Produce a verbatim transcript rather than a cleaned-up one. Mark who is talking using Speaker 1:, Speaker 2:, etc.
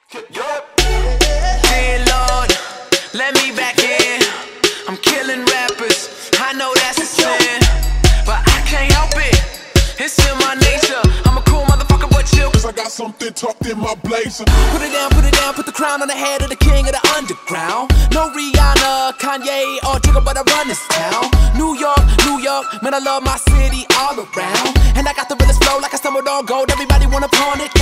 Speaker 1: Yup. Dear Lord, let me back in. I'm killing rappers, I know that's a sin, but I can't help it, it's in my nature. I'm a cool motherfucker, but chill, cause I got something tucked in my blazer. Put it down, put it down, put the crown on the head of the king of the underground. No Rihanna, Kanye, or Jigga, but I run this town. New York, New York, man, I love my city all around. And I got the realest flow like I stumbled on gold, everybody wanna pawn it.